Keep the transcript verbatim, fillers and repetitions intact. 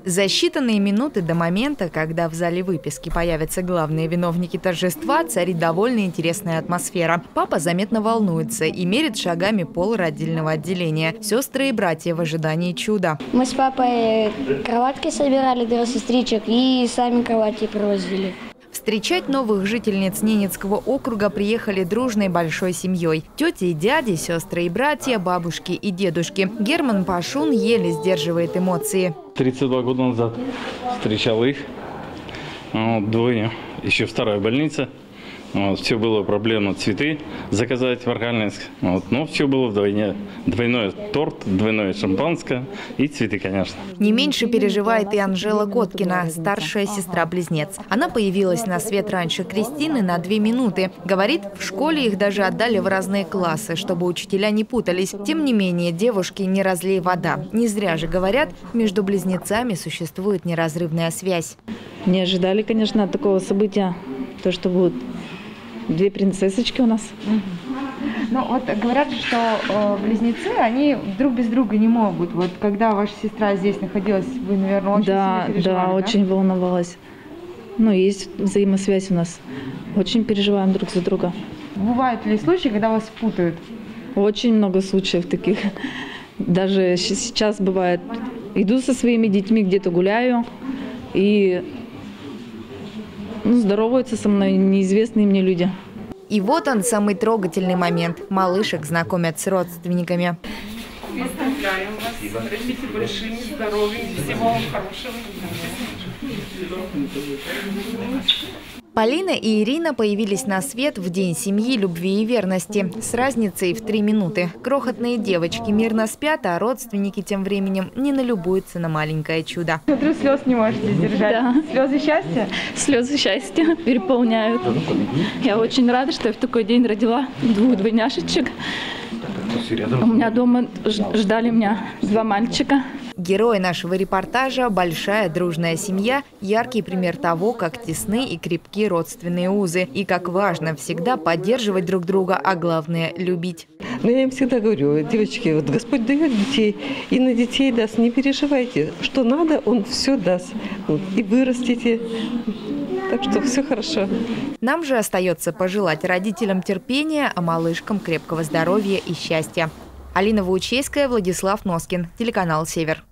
За считанные минуты до момента, когда в зале выписки появятся главные виновники торжества, царит довольно интересная атмосфера. Папа заметно волнуется и мерит шагами пол родильного отделения. Сестры и братья в ожидании чуда. Мы с папой кроватки собирали для сестричек и сами кровати привозили. Встречать новых жительниц Ненецкого округа приехали дружной большой семьей. Тети и дяди, сестры и братья, бабушки и дедушки. Герман Пашун еле сдерживает эмоции. тридцать два года назад встречал их, вот, двое, еще в старой больнице. Вот, все было проблемно, цветы заказать в Архангельск. Вот, но все было вдвойне. Двойной торт, двойное шампанское и цветы, конечно. Не меньше переживает и Анжела Коткина, старшая сестра-близнец. Она появилась на свет раньше Кристины на две минуты. Говорит, в школе их даже отдали в разные классы, чтобы учителя не путались. Тем не менее, девушки не разлей вода. Не зря же говорят, между близнецами существует неразрывная связь. Не ожидали, конечно, от такого события, то, что будут две принцессочки у нас. Ну вот говорят, что э, близнецы, они друг без друга не могут. Вот когда ваша сестра здесь находилась, вы, наверное, очень да, сильно переживали, да? Да, очень волновалась. Ну, есть взаимосвязь у нас. Очень переживаем друг за друга. Бывают ли случаи, когда вас путают? Очень много случаев таких. Даже сейчас бывает, иду со своими детьми, где-то гуляю, и ну, здороваются со мной неизвестные мне люди. И вот он, самый трогательный момент. Малышек знакомят с родственниками. Поздравляем вас. Растите большими, здоровыми, всего вам хорошего. Полина и Ирина появились на свет в День семьи, любви и верности. С разницей в три минуты. Крохотные девочки мирно спят, а родственники тем временем не налюбуются на маленькое чудо. Смотрю, слез не можете сдержать. Да. Слезы счастья? Слезы счастья переполняют. Я очень рада, что я в такой день родила двух двойняшечек. У меня дома ждали меня два мальчика. Герои нашего репортажа – большая дружная семья, яркий пример того, как тесны и крепки родственные узы, и как важно всегда поддерживать друг друга, а главное – любить. Но я им всегда говорю, девочки, вот Господь дает детей, и на детей даст, не переживайте, что надо, Он все даст, вот, и вырастите, так что все хорошо. Нам же остается пожелать родителям терпения, а малышкам крепкого здоровья и счастья. Алина Ваучейская, Владислав Носкин, телеканал «Север».